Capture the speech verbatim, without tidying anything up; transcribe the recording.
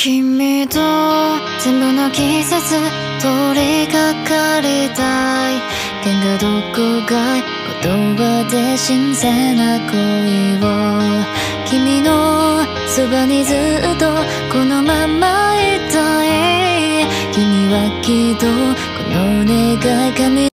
君と全部の季節通りかかりたい。喧嘩どこか言葉で新鮮な恋を。君のそばにずっとこのままいたい。君はきっとこの願いかみ